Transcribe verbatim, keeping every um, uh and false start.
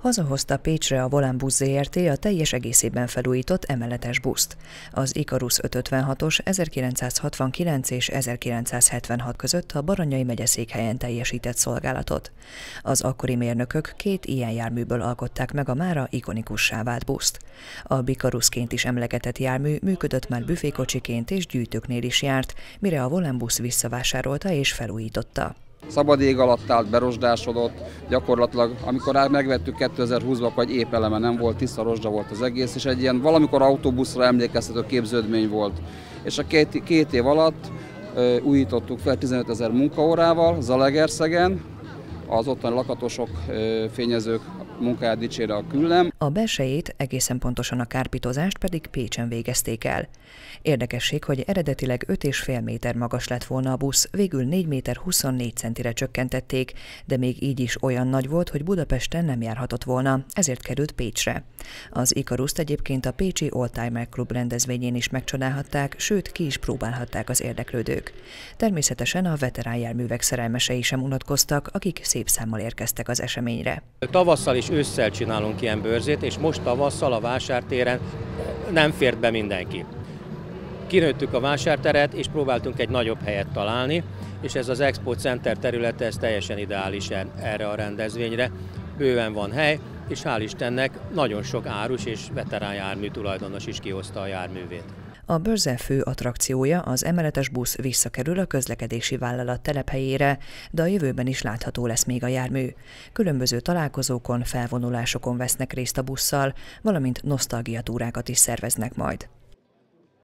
Hazahozta Pécsre a Volánbusz Zé Er Té a teljes egészében felújított emeletes buszt. Az Ikarus ötszázötvenhatos ezerkilencszázhatvankilenc és ezerkilencszázhetvenhat között a Baranyai megyeszékhelyen teljesített szolgálatot. Az akkori mérnökök két ilyen járműből alkották meg a mára ikonikussá vált buszt. A Bikaruszként is emlegetett jármű működött már büfékocsiként és gyűjtőknél is járt, mire a Volánbusz visszavásárolta és felújította. Szabad ég alatt állt, berosdásodott, gyakorlatilag amikor megvettük kétezer-húszban, akkor egy épp eleme nem volt, tiszta rozsda volt az egész, és egy ilyen valamikor autóbuszra emlékeztető képződmény volt. És a két, két év alatt ö, újítottuk fel tizenötezer munkaórával Zalaegerszegen, az ottani lakatosok, ö, fényezők munkáját dicsére a küllem. A belsejét, egészen pontosan a kárpitozást pedig Pécsen végezték el. Érdekesség, hogy eredetileg öt és fél méter magas lett volna a busz, végül négy méter huszonnégy centire csökkentették, de még így is olyan nagy volt, hogy Budapesten nem járhatott volna, ezért került Pécsre. Az Ikaruszt egyébként a Pécsi Oldtimer Klub rendezvényén is megcsodálhatták, sőt ki is próbálhatták az érdeklődők. Természetesen a veterán járművek szerelmesei sem unatkoztak, akik szép számmal érkeztek az eseményre. Tavasszal és ősszel csinálunk ilyen bőrzét, és most tavasszal a vásártéren nem fért be mindenki. Kinőttük a vásárteret, és próbáltunk egy nagyobb helyet találni, és ez az Expo Center területe, ez teljesen ideális erre a rendezvényre. Bőven van hely, és hál' Istennek nagyon sok árus és veterán jármű tulajdonos is kihozta a járművét. A bőrze fő attrakciója, az emeletes busz visszakerül a közlekedési vállalat telephelyére, de a jövőben is látható lesz még a jármű. Különböző találkozókon, felvonulásokon vesznek részt a busszal, valamint nosztalgiatúrákat is szerveznek majd.